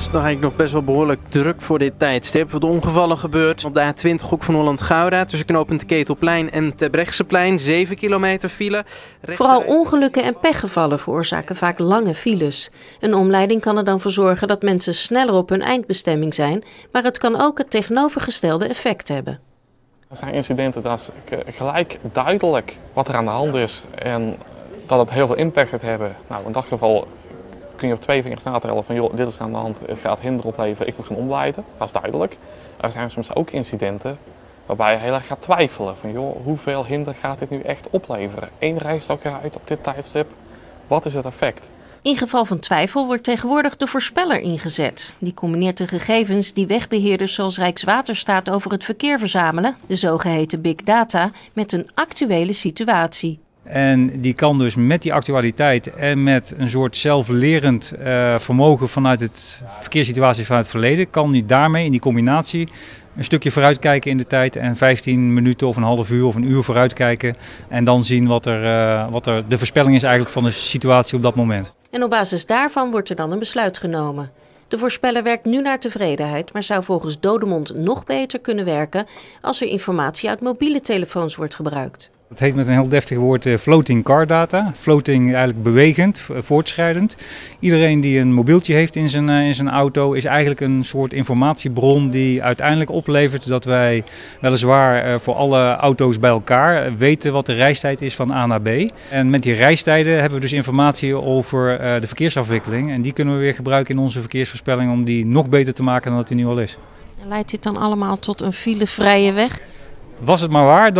toch eigenlijk nog best wel behoorlijk druk voor dit tijdstip. De ongevallen gebeurt op de A20 Hoek van Holland-Gouda tussen knooppunt Ketelplein en Terbrechtseplein. 7 kilometer file. Vooral ongelukken en pechgevallen veroorzaken vaak lange files. Een omleiding kan er dan voor zorgen dat mensen sneller op hun eindbestemming zijn, maar het kan ook het tegenovergestelde effect hebben. Er zijn incidenten dat is gelijk duidelijk wat er aan de hand is en dat het heel veel impact gaat hebben. Nou, in dat geval kun je op 2 vingers natellen van joh, dit is aan de hand, het gaat hinder opleveren, ik moet gaan omleiden. Dat is duidelijk. Er zijn soms ook incidenten waarbij je heel erg gaat twijfelen van joh, hoeveel hinder gaat dit nu echt opleveren? 1 rijstok eruit op dit tijdstip, wat is het effect? In geval van twijfel wordt tegenwoordig de voorspeller ingezet. Die combineert de gegevens die wegbeheerders zoals Rijkswaterstaat over het verkeer verzamelen, de zogeheten big data, met een actuele situatie. En die kan dus met die actualiteit en met een soort zelflerend vermogen vanuit het verkeerssituaties vanuit het verleden, kan die daarmee in die combinatie een stukje vooruitkijken in de tijd en 15 minuten of een half uur of een uur vooruitkijken en dan zien wat er de voorspelling is eigenlijk van de situatie op dat moment. En op basis daarvan wordt er dan een besluit genomen. De voorspeller werkt nu naar tevredenheid, maar zou volgens Dodemond nog beter kunnen werken als er informatie uit mobiele telefoons wordt gebruikt. Het heet met een heel deftig woord floating car data. Floating eigenlijk bewegend, voortschrijdend. Iedereen die een mobieltje heeft in zijn auto is eigenlijk een soort informatiebron die uiteindelijk oplevert dat wij weliswaar voor alle auto's bij elkaar weten wat de reistijd is van A naar B. En met die reistijden hebben we dus informatie over de verkeersafwikkeling. En die kunnen we weer gebruiken in onze verkeersvoorspelling om die nog beter te maken dan dat die nu al is. En leidt dit dan allemaal tot een filevrije weg? Was het maar waar,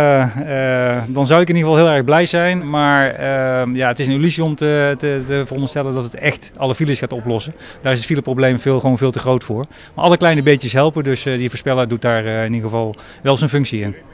dan zou ik in ieder geval heel erg blij zijn. Maar ja, het is een illusie om te veronderstellen dat het echt alle files gaat oplossen. Daar is het fileprobleem gewoon veel te groot voor. Maar alle kleine beetjes helpen, dus die voorspeller doet daar in ieder geval wel zijn functie in.